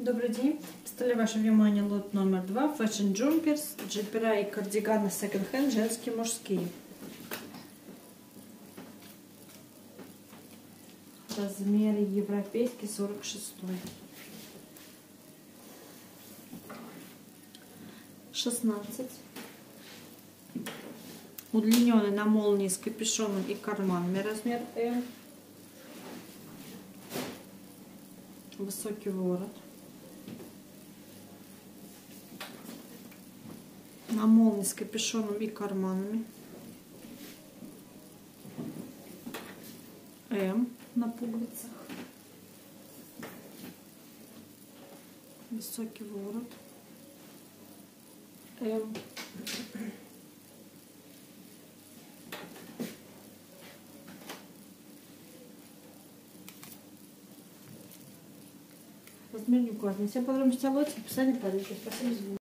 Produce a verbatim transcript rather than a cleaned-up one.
Добрый день. Представляю ваше внимание лот номер два. Fashion Jumpers, джемпера и кардиганы Second Hand, женские, мужские. Размеры европейский, сорок шестой. шестнадцать. Удлиненный на молнии с капюшоном и карманами, размер М. Высокий ворот. На молнии с капюшоном и карманами. М на пуговицах. Высокий ворот. М. Размер не указан. Все подробности о лоте в описании под видео. Спасибо за внимание.